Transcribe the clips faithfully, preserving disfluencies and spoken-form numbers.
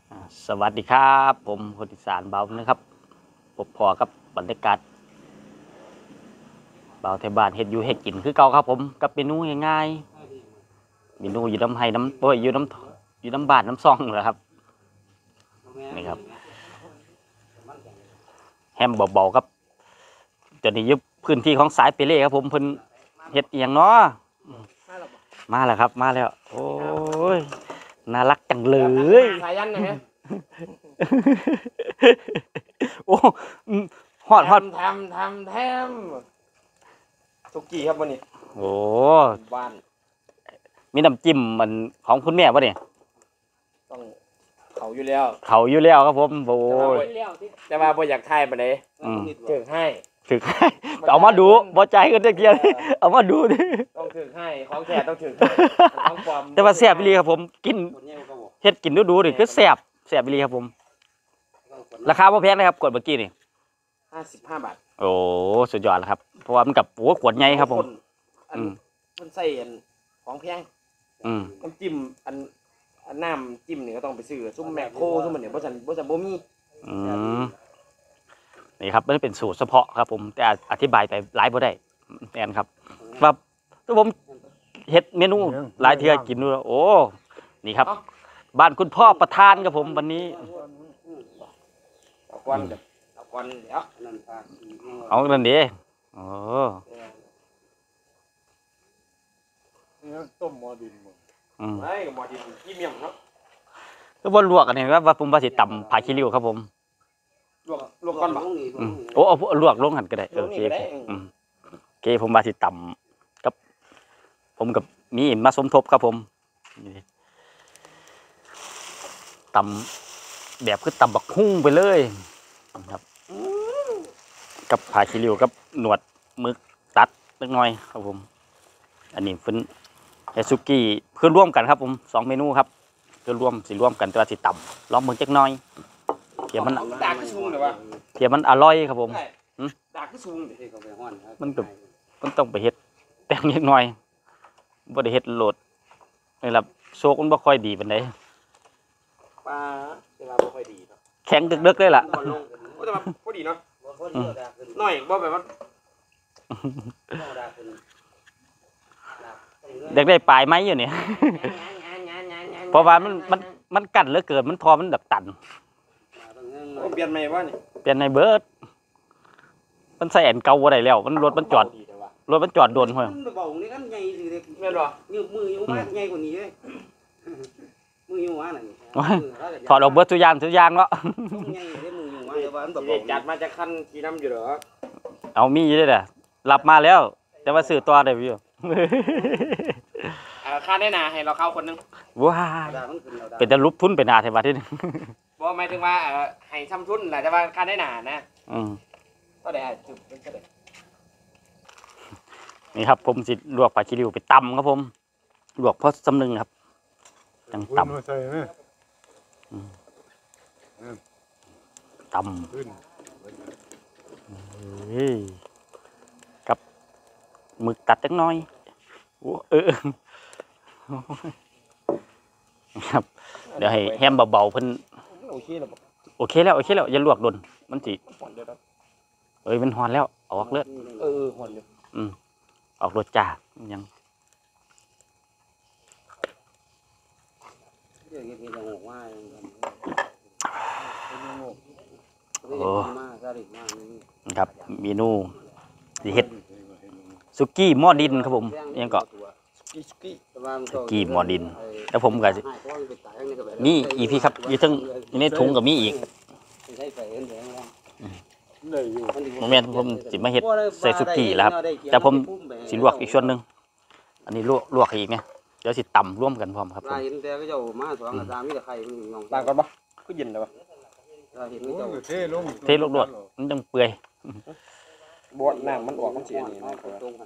อ่าสวัสดีครับผมคนอีสานเบานะครับพบพอกับบรรยากาศเบาแถวบ้านเฮ็ดอยู่เฮ็ดกินคือเก่าครับผมกับเมนูง่ายๆเมนูอยู่น้ำไห้น้ำโอ้ยอยู่น้ำอยู่น้ำบ้านน้ำซองเหรอครับนี่ครับแฮมเบาๆครับจะนี่ยึดพื้นที่ของสายเปเล่ครับผมเพิ่นเฮ็ดอหย่างเนาะมาแล้วครับมาแล้วโอ้ยน่ารักจังเลยสายันนะฮะโอ้ฮอดฮอดทำทำแทมสุกี้ครับวันนี้โอ้บ้านมีน้ำจิ้มมันของคุณแม่ป่ะเนี่ยต้องเขาอยู่แล้วเขาอยู่แล้วครับผมโอ้ยแต่ว่าบ่อยากทายปานใดอืมถึกให้ถึก เอามาดูบ่ใจกันเกียร์เอามาดูดิต้องถึกให้ของแท้ต้องถึกให้ของปลอมแต่ว่าแซ่บอีหลีครับผมกินเฮ็ดกินดูดูดิคือแซ่บแซ่บอีหลีครับผม ราคาบ่แพงนะครับกดเมื่อกี้นี่ห้าสิบห้าบาทโอ้สุดยอดแล้วครับเพราะว่ามันกับโอ้ขวดใหญ่ครับผมอันอืมมันใส่อันของแพงอืมน้ำจิ้มอันอันน้ำจิ้มนี่ก็ต้องไปซื้อซุ่มแมคโครซุ่มมันเนี่ยบ่ซั่นบ่ซั่นบ่มีอืมนี่ครับมันเป็นสูตรเฉพาะครับผมแต่อธิบายไปหลายบ่ได้แม่นครับว่าถ้าผมเฮ็ดเมนูหลายเทื่อกินดูแล้วโอ้นี่ครับ บ้านคุณพ่อประธานครับผมวันนี้เอาก่อนเดี๋ยวเอาก่อนเดี๋ยวเอานั่นดิโอ้ต้มหม้อดินหมดอืมไอ้กับหมอดินพรีเมียมครับก็บ่ลวกกันนี่ครับว่าผมว่าสิตำผักขี้ริ้วครับผมลวกลวกก่อนบ่อืมโอ้เอาลวกลงหันก็ได้เออโอเคลวกนี่ก็ได้อืมโอเคผมว่าสิตำกับ ผมกับมีมาสมทบครับผมนี่ตำแบบคือตำบักหุ่งไปเลยครับ กับผักขี้ริ้วกับหนวดหมึกตัดเล็กน้อยครับผม อันนี้เป็นเฮซุกี้เพื่อร่วมกันครับผมสองเมนูครับเพื่อร่วมสิร่วมกันแต่ว่าสิต่ำลองเบิ่งจักหน่อยเทียมันดากขึ้นสูงเดี๋ยววะเทียมันอร่อยครับผมดากขึ้นสูงเดี๋ยวมันก็มันต้องไปเฮ็ดแต่งนิดหน่อยบ่ได้เฮ็ดโหลดนี่ล่ะโชคมันบ่ค่อยดีปานใดปลาเวลาบ่ค่อยดีเนาะแข็งดึกๆเลยล่ะบ่ลงโอ้แต่ว่าพอดีเนาะน้อยบ่แบบว่าอยากได้ปลายไม้อยู่เนี่ย เพราะว่ามันมันมันกั้นเหลือเกินมันทอมันแบบตันโอ้เปลี่ยนใหม่บ่นี่เปลี่ยนในเบิดมันใส่แอนเก่าบ่ได้แล้ว มันรถมันจอดรถมันจอดโดนพุ่นมันเบาๆนี่กันใหญ่สิเด็กแม่นบ่ยืมมืออยู่มาใหญ่กว่านี้เลยมืออยู่มานั่นถอดออกเบิดทุกอย่างทุกอย่างเนาะใหญ่ได้มืออยู่มาแต่ว่ามันสิเบาได้จัดมาจากคันกี่น้ำอยู่เหรอเอามีอยู่ด้วยแหละรับมาแล้ว แต่ว่าซื้อตัวได้อยู่อ่าค่าแน่นาให้เราเข้าคนนึงว้าดามันขึ้นแล้วดาเป็นจะลุบทุนไปนาเทวาที่นี่บ่หมายถึงว่าเอ่อให้ซ้ำทุนแหละแต่ว่าค่าแน่นานะอืมเท่าใดอ่ะจุบเป็นเท่าใดนี่ครับ ผมสิลวกปลาชิริวไปตำครับผมลวกเพราะสำนึงครับจังตมาใส่ไหมำตำขึ้นเฮ้ยกับหมึกตัดจังน้อยโอ้เออครับเดี๋ยวให้แฮมเบาๆเพิ่นโอเคแล้วบ่โอเคแล้วโอเคแล้วอย่าลวกโดนมันสิหอนเดี๋ยวนะเอ้ยมันฮอนแล้วออกเลือดเออหอนอยู่อืมออกรสจ้ายังเดี๋ยวเฮ็ดจังหวะว่าโอ้มาซะดิมานี่ครับเมนูสิเฮ็ดสุกี้หม้อดินครับผมยังก็กิสกี้สุกี้หม้อดิน แล้วผมก็สินี่อีพี่ครับอยู่ทั้งอยู่ในถุงก็มีอีกใช้ไฟเห็นแสงแล้วได้อยู่โมเมนต์ผมสิมาเฮ็ดใส่สุกี้แล้วครับแต่ผมสิลวกอีกส่วนหนึงอันนี้ลวกลวกให้อีกไงเดี๋ยวสิตำร่วมกันพร้อมครับผมลายเห็นแต่ก็เจ้ามาสองกับสามมีแต่ไข่มันงองต่างกันบ่คือเย็นแล้วบ่ลายเห็นโอ้เจ้ายเทลงเทลวกลวกมันจังเปื่อยบ่น้ำมันออกมันสิอันนี้นะตรงกัน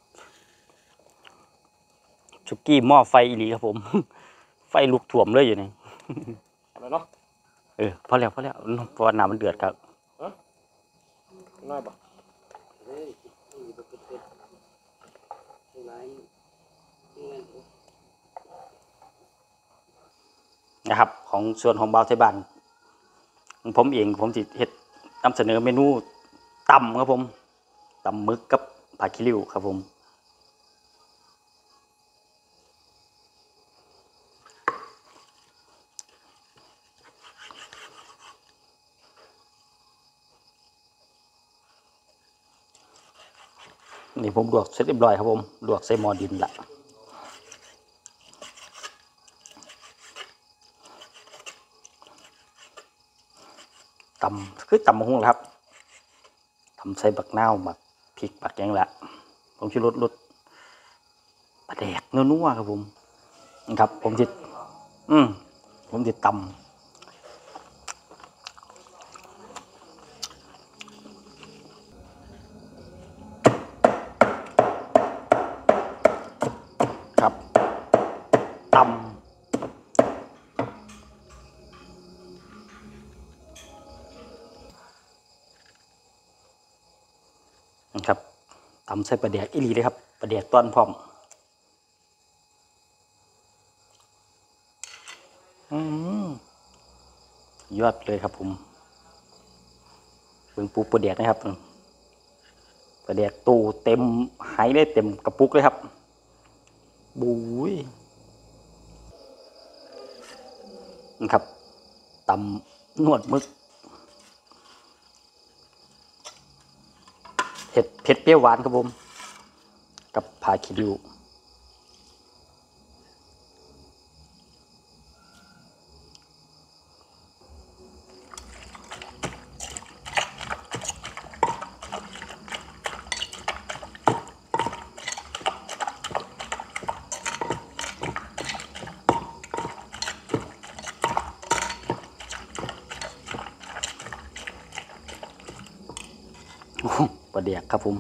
สุกี้หม้อไฟอีหลีครับผม ไฟลุกท่วมเลยอยู่นี่แล้วเนาะเออพอแล้วพอแล้วเพราะว่าน้ำมันเดือดครับน้อยบ่เฮ้ยนี่เป็นเป็ดลายนี่นะครับ ของส่วนของบ่าวไทยบ้านผมเองผมสิเฮ็ดนำเสนอเมนูตำครับผมตำหมึกกับผักขี้ริ้วครับผมนี่ผมลวกเสร็จเรียบร้อยครับผมลวกใส่หม้อดินละตำคือตำมะฮุ่งครับทำใส่บักนาวบักพริกบักหยังละผมชิรสรสปลาแดกนัวๆครับผมนะครับผมจิอืมผมจิตำครับตำนะครับตำใส่ปลาแดกอีหลีเลยครับปลาแดกต้อนพร้อมอืมยอดเลยครับผมเบิ่งปูปลาแดกนะครับปลาแดกตู้เต็มหายได้เต็มกระปุกเลยครับบุ้ยนะครับตำนวดมึกเผ็ดเผ็ดเปรี้ยวหวานครับผมกับผักขี้ริ้วปลาแดกครับผม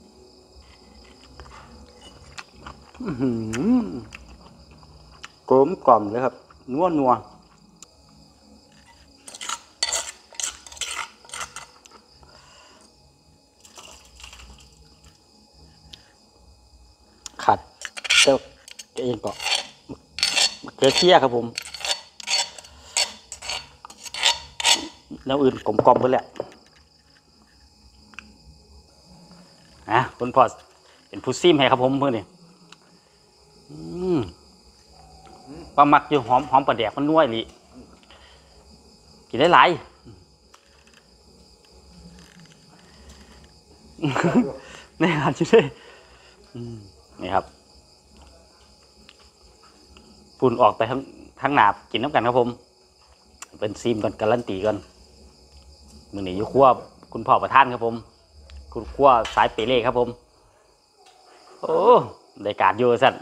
กลมกล่อมเลยครับนัวนัวขัดเจ้าเองก็มะเขือเคี่ยครับผมแล้วอื่นกลมกล่อมไปแหละนะคุณพ่อเป็นผู้ซิมให้ครับผมเพื่อนนี่ปลาหมักอยู่หอมหอมปลาแดกมันนัวอีหลีกินได้หลายนี่ครับชิเลยนี่ครับปุ่นออกไปทั้งทั้งหนาบกินน้ำกันครับผมเป็นซิมก่อนการันตีก่อนมือหนีอยู่ขั้วคุณพ่อประท่านครับผมคุณขั้วสายเปเล่ครับผมโอ้ได้การอยู่สั่น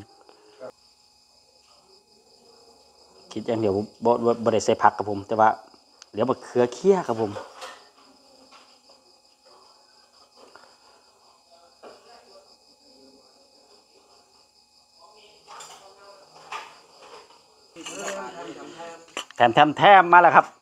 คิดอย่างเดียวบ่บ่ได้ใส่ผักครับผมแต่ว่าเหลือมะเขือเคี่ยครับผมแถมแถมแถมมาแล้วครับ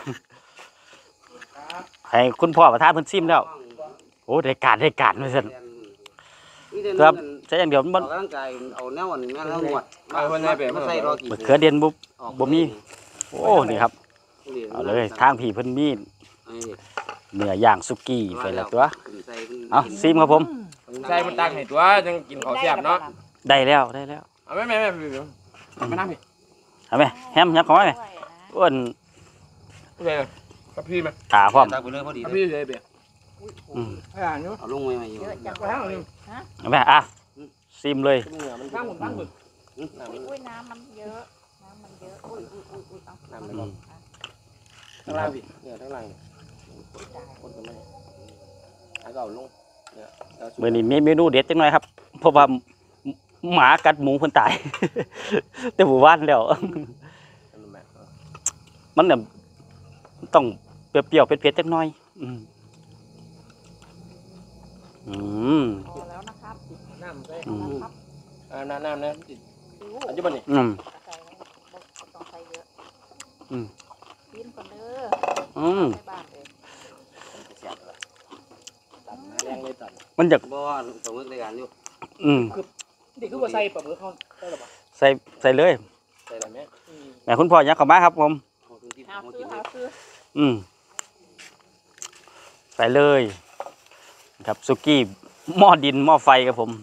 ให้คุณพ่อประทานเพิ่นซิมแล้วโอ้ได้การได้การมาสั่นครับใช้อย่างเดียวมันออกกำลังกายเอาแนวนี้แม่แล้วหมดเอาคนไหนไปมาใส่รอกินมะเขือเด่นบุบบ่มีโอ้นี่ครับเอาเลยทางผีเพิ่นมีเนื้อย่างสุกี้ไปแล้วตัวเอาซิมครับผมใส่มันตักให้ตัวจังกินข้าวแซ่บเนาะได้แล้วได้แล้วเอาแม่แม่แม่พี่มานั่งพี่เอาไหมแฮมยักษ์ของไหมอ้วนผู้ใดกับพี่ไหมขาพร้อมตักไปเลยพอดีกับเลยพี่เลยเบียร์อืมอ่าเนาะเอาลงไว้มาอยู่เอาไหมอ่ะซิมเลยมันตั้งหมดตั้งหมดอุ้ยน้ำมันเยอะ น้ำมันเยอะ อุ้ยอุ้ยอุ้ยอุ้ยเอาน้ำมันร้อนทั้งล่างพี่เนี่ยทั้งล่างคนกันไหมแล้วก็เอาลงเนี่ยเมื่อนี้มีเมนูเด็ดจังหน่อยครับเพราะว่าหมากัดหมูเพิ่นตาย แต่หมู่บ้านแล้วมันเนี่ยต้องเปรี้ยวๆเผ็ดๆจักหน่อยอืมอืมพอแล้วนะครับน้ำใส่อืมอ่าน้ำน้ำนะติดซิวอันนี้มันนี่อืมใส่ต้องใส่เยอะอืมกินก่อนเด้ออืมในบ้านเลยตัดแรงเลยตัดมันอยากบ่สมมติในการอยู่อืมนี่คือว่าใส่ปลาหมึกเขาใส่หรือเปล่าใส่ใส่เลยใส่อะไรไหมใแม่คุณพ่อยักเข้ามาครับผมหาซื้อหาซื้ออืมไปเลยครับสุกี้หม้อดินหม้อไฟครับผม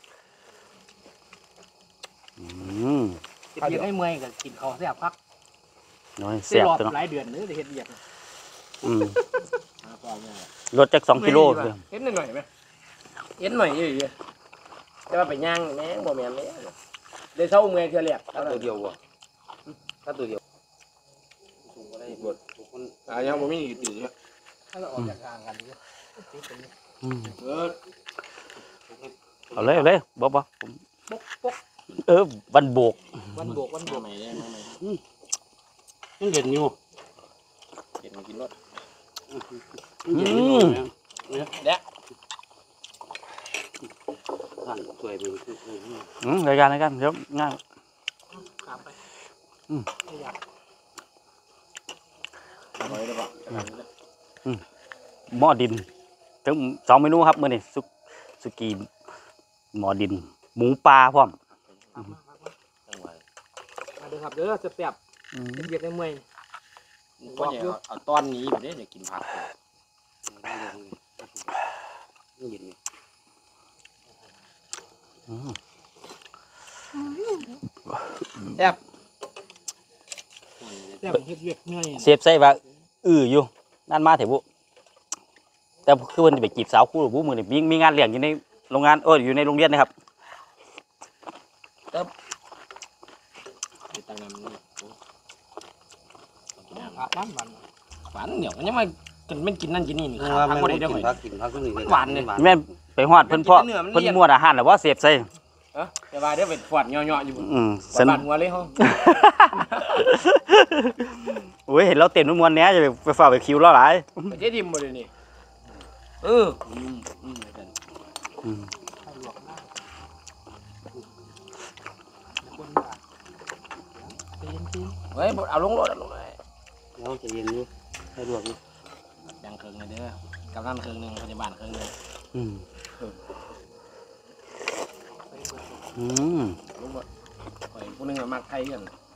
อืมเฮ็ดให้เมื่อยก็กินข้าวแซ่บพักน้อยสิเสียบรอบตัวเนาะหลายเดือนนึงได้เฮ็ดเวียกอืมหาความเนี่ยรถจากสองกิโลเลยเฮ็ดหน่อยๆไหมเฮ็ดหน่อยอยู่ๆแต่ว่าไปย่างแม่งบ่แม่นเลยได้เท่าเมื่อยเทื่อแรกถ้าตัวเดียวอ่ะถ้าตัวเดียวถูกอะไรบดถูกคนอ่ายังบ่มีอีกติดถ้าเราออกจากทางกันดิอืมเออเอาเลยเอาเลยบ๊อบบ๊อบผมปกปกเออวันโบกวันบวกวันบวกใหม่ได้มาใหม่ยังเด่นอยู่เห็นมากินรถอืมเด้อท่านสวยเป็นคืออืมรายการรายการเดี๋ยวง่ายข้ามไปอืมไม่อยากอร่อยเลยป่ะหม้อดินถึงสองเมนูครับมื้อนี้สุกสุกี้หม้อดิน หมูปลาพร้อมจังหวะมาเด้อครับเด้อแซ่บอืมๆเป็นเวียกได้เมื่อยก็เนี่ยเอาตอนนี้อยู่เนี่ยเดี๋ยวกินผักนี่ยินอืมแซ่บแซ่บเฮ็ดเวียกเมื่อยเสียบใส่ว่าอื้ออยู่นั่นมาเถอะบุแต่คือวันจะไปจีบสาวคู่หรือบุมือนี่มีมีงานเลี้ยงอยู่ในโรงงานเอออยู่ในโรงเรียนนะครับตังน้ำนี่ผักบ้านหวานหวานเหนียวมันยังไม่กินไม่กินนั่นกินนี่นี่ว่าผักไม่ก็ได้ได้กิเด้อนผักกินผักนี่หวานเนี่ยแม่นไปฮอดเพิ่นพ่อมันกินแต่เนื้อมันเพิ่นเลี่ยนมั่วอาหารหรือว่าเสียบใส่เออแต่ว่าเดี๋ยวไปฟอดเหยาะๆอยู่อืมสนหัวเลยเฮาโอ้ยเห็นเราเต้นมวนๆเนี้ยจะไปฝ่าไปคิวแล้วหลายไปเจ๊ดิมบ่เลยนี่เอออืมอืมกันอืมเฮ้ยเอาลงรถเอาลงเลยแล้วจะเย็นอยู่ให้ลวกอยู่ดังเครื่องเลยเด้อกำลังเครื่องหนึงพยาบาลเครื่องหนึงอืมอืมลงรถข่อยผู้หนึงอะมักไทยกัน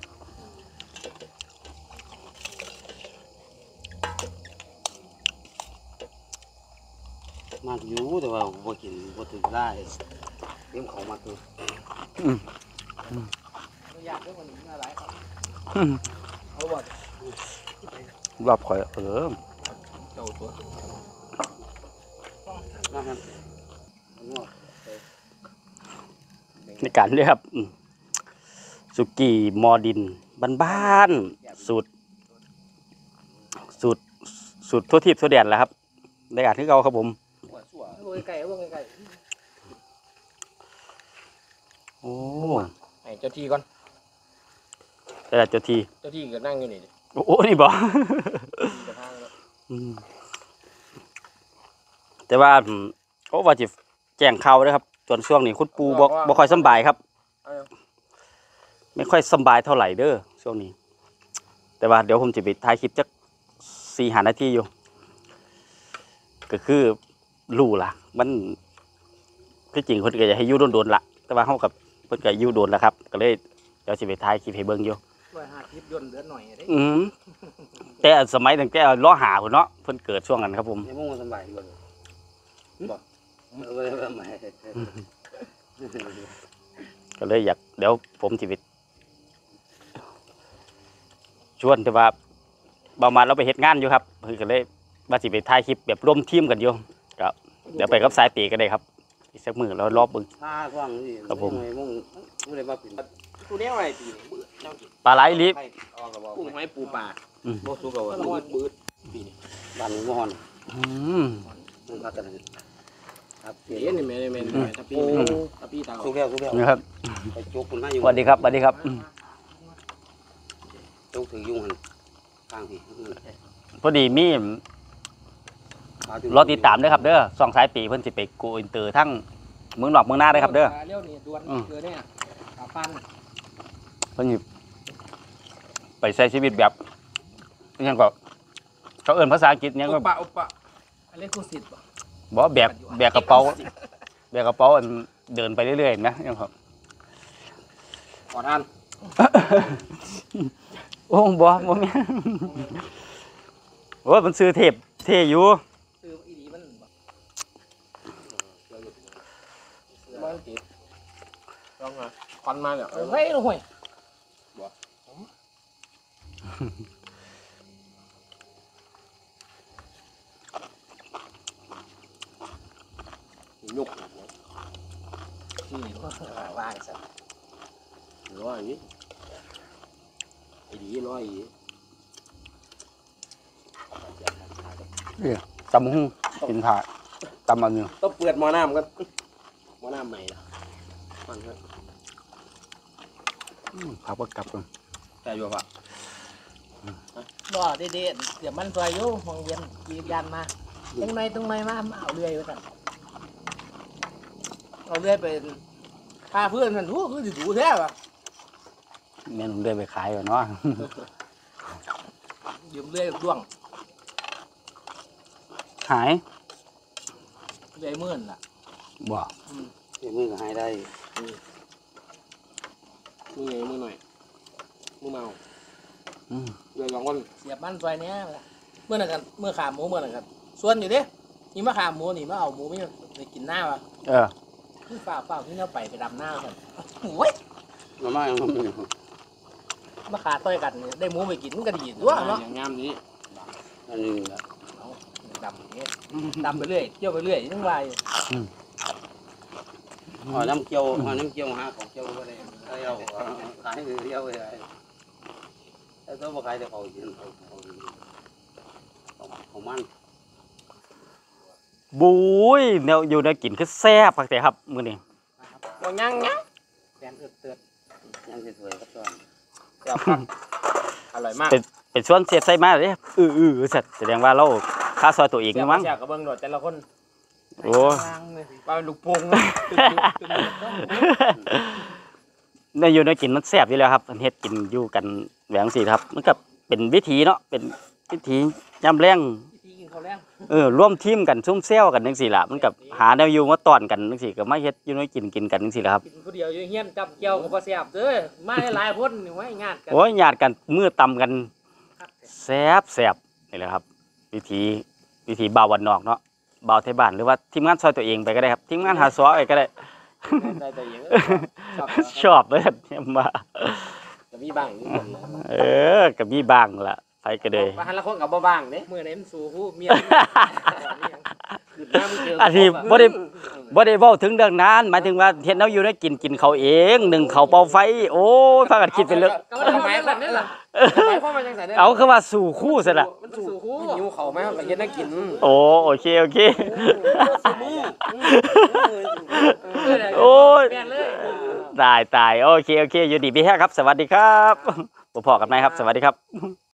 มากอยู่แต่ว่าบ่กินบ่ถึงได้เตรียมของมาคืออยากได้มันหลายครับอืมเอาบ่รอบข่อยเออเจ้าตัวนั่นนั่นในการเรียกอืมสุกี้มอดินบ้านๆสูตร สูตรสูตรทั่วทิพย์ทั่วแดนแหละครับในการที่เราครับผมเอาไก่เอาไก่โอ้ให้เจ้าที่ก่อนแต่ละเจ้าทีเจ้าที่ก็นั่งอยู่นี่ดิโอ้โหนี่บอกจะพาแล้วอืมแต่ว่าอืมเขาว่าจะแจ้งข่าวนะครับส่วนช่วงนี้คุณปูบอกบ่ค่อยสำบายครับเอาไม่ค่อยสำบายเท่าไหร่เด้อช่วงนี้ แต่ว่าเดี๋ยวผมจะไปถ่ายคลิปจักสี่หานาทีอยู่ ก็คือรู้ล่ะ มันคือจริงคนก็จะให้อยู่โดนๆละแต่ว่าเขากับเพิ่นก็อยู่โดนแล้วครับ ก็เลยเดี๋ยวจะไปถ่ายคลิปให้เบิ่งอยู่ช่วยหาทิพย์ยนต์เหลือหน่อยได้อืมแต่สมัยตั้งแต่ล้อหาพุ่นเนาะเพิ่นเกิดช่วงนั้นครับผมยังบ่สบายอยู่บ่บ่บ่ได้สบายก็เลยอยากเดี๋ยวผมสิไปชวนแต่ว่าบามาเราไปเฮ็ดงานอยู่ครับเพิ่นก็เลยว่าสิไปถ่ายคลิปแบบร่วมทีมกันอยู่ก็เดี๋ยวไปกับสายปีก็ได้ครับอีกสักมื้อเรารอบเบิ่งถ้าว่างนี่ครับผมงงบ่ได้มาเป็นตัวนี้อะไรปีนี้เจ้ากินปลาไหลลิบออกก็บ่กุ้งไม้ปูปลาบ่สุกก็ก็ว่าละวันบืดบ้านบ่ฮ้อนอืมมันพักกันครับเดี๋ยวนี่แม่แม่แม่ทับปีทับปีตาสุกแล้วสุกแล้วนะครับไปจุกคุณมาอยู่สวัสดีครับสวัสดีครับอืมจุกถือยุ่งหั่นข้างพี่พอดีมีรอติดตามเด้อครับเด้อสองสายปีเพิ่นสิไปโกอินเตอร์ทั้งเมืองนอกเมืองนาเด้อครับเด้อเลี้ยวนี่ดวนเกลือเนี่ยปลาปั้นเพิ่นสิไปใช้ชีวิตแบบอิหยังก็เขาเอิ้นภาษาอังกฤษอิหยังอุก็ปะอุปะอะไรคู่สิทธิ์บ่แบกแบกกระเป๋าแบกกระเป๋าอันเดินไปเรื่อยๆเห็นไหมอิหยังครับขอทานโอ้บ่บ่แม่นโอ้ยมันซื้อเทปเทอยู่คืออีดีมันมันติดลองมาควันมาเนี่ยเฮ้ยลูกห่วยบ่ยุกนี่ว่าไอ้สัสร้อยนี่ไอ้ดีร้อยอีตำหุ้งกินผักตำอันนึงต้องเปิดหม้อน้ำกันหม้อน้ำใหม่ละมันครับผักบ่กลับกันแต่อยู่ปะบ่เด็ดๆเดี๋ยวมันซอยอยู่ห้องเย็นยืนยันมาตรงไหนตรงไหนมาเอาเรื่อยไว้กันเอาเรื่อยไปพาเพื่อนมันโอ้คือสิดูแท้ว่ะแม่นเดินไปขายก่อนเนาะยืมเรื่อยด้วงหายเรื่อยมื่นล่ะบ่เดี๋ยวมือก็หายได้มือไงมือหน่อยมือเมาอืมเรือสองคนเสียบมันซอยเนี้ยเมื่อนั้นกันเมื่อขาหมูเมื่อนั้นกันส่วนอยู่ดินี่มาขาหมูนี่มาเอาหมูไม่ได้กินหน้าวะเออคือเปล่าเปล่าที่เราไปไปดำหน้ากันโอ้ยมาม่ายังมีมาขาต่อยกันนี่ได้หมูไปกินมันก็ดีด้วยเนาะอย่างงามนี้อันนี้ละเอาดำอย่างเงี้ยดำไปเรื่อยเที่ยวไปเรื่อยทั้งวันหอยน้ำเกี๊ยวหอยน้ำเกี๊ยวหาของเกี๊ยวก็ได้เราขายเดียวเลยแต่ตัวบ่ขายแต่เขากินเขาเขาเขามันบุ้ยแนวอยู่ในกินคือแซ่บคักแต่ครับมื้อนี้ว่ายังยังแฟนเอิดเตือนยังสวยๆครับตัวแบบครับอร่อยมากเป็นเป็นส่วนเสียดใส่มาเด้อื้อๆสัตว์แสดงว่าเราค่าซอยตัวเองนะมั้งแซ่บกับเบิ้งโดดแต่ละคนโอ้ว่าลูกโป่งในอยู่ในกินมันแซ่บอยู่แล้วครับมันเฮ็ดกินอยู่กันแบบจังซี่ครับ มันก็เป็นวิธีเนาะเป็นวิธียามแรงพี่กินข้าวแล้งเออร่วมทีมกันซุ่มแซวกันจังซี่ล่ะมันก็หาแนวอยู่มาต้อนกันจังซี่ก็มาเฮ็ดอยู่ในกินกินกันจังซี่ล่ะครับกินผู้เดียวอยู่เฮียนจับเกี่ยวกับบ่แซ่บเด้อมาหลายๆคนนี่ไว้งานกันโอ้ยญาติกันมือตำกันแซ่บแซ่บนี่แหละครับ วิธีวิธีบ่าววันนอกเนาะบ่าวไทยบ้านหรือว่าทีมงานซอยตัวเองไปก็ได้ครับทีมงานหาซอยก็ได้ได้แต่ยังชอบชอบเลยครับเนี่ยมาจะมีบ้างนี่คนนะเออกับมีบ้างล่ะไปก็เลยมาหันละคนกับบ่บ้างเด้เมื่อไหร่มันสู่ผู้เมียคือน้ำเจออันนี้บ่ได้บ่ได้เว้าถึงเรื่องนั้นหมายถึงว่าเฮ็ดแนวอยู่ได้กินกินเขาวเองหนึ่งเขาวเป่าไฟ โอ้ยพากันคิดเป็นเรื่องก็ทำไมแบบนี้ล่ะหมายความว่าจังไสเนี่ยเอาคือว่าสู่คู่ซะล่ะมันสู่คู่หิวเขาไหมก็เฮ็ดให้กินโอ้โอเคโอเคโอ้ยแฟนเลยตายตายโอเคโอเคอยู่ดีพี่แท้ครับ สวัสดีครับบ่พอกันไหมครับ สวัสดีครับ